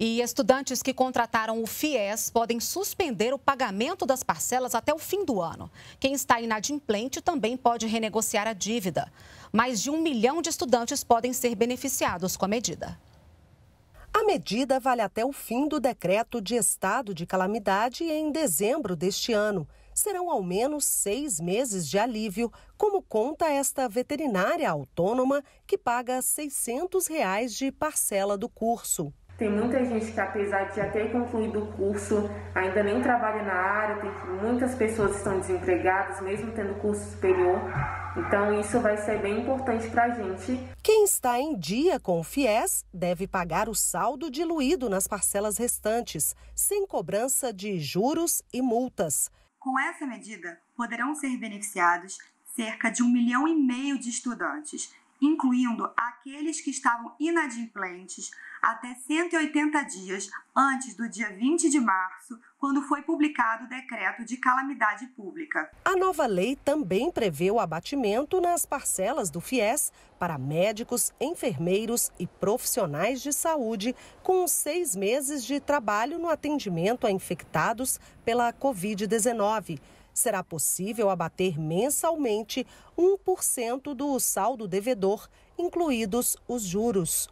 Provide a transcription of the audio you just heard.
E estudantes que contrataram o FIES podem suspender o pagamento das parcelas até o fim do ano. Quem está inadimplente também pode renegociar a dívida. Mais de 1 milhão de estudantes podem ser beneficiados com a medida. A medida vale até o fim do decreto de estado de calamidade em dezembro deste ano. Serão ao menos 6 meses de alívio, como conta esta veterinária autônoma que paga R$ 600 de parcela do curso. Tem muita gente que, apesar de já ter concluído o curso, ainda nem trabalha na área, muitas pessoas estão desempregadas, mesmo tendo curso superior. Então, isso vai ser bem importante para a gente. Quem está em dia com o FIES deve pagar o saldo diluído nas parcelas restantes, sem cobrança de juros e multas. Com essa medida, poderão ser beneficiados cerca de 1,5 milhão de estudantes, incluindo aqueles que estavam inadimplentes até 180 dias antes do dia 20 de março, quando foi publicado o decreto de calamidade pública. A nova lei também prevê o abatimento nas parcelas do FIES para médicos, enfermeiros e profissionais de saúde com 6 meses de trabalho no atendimento a infectados pela Covid-19. Será possível abater mensalmente 1% do saldo devedor, incluídos os juros.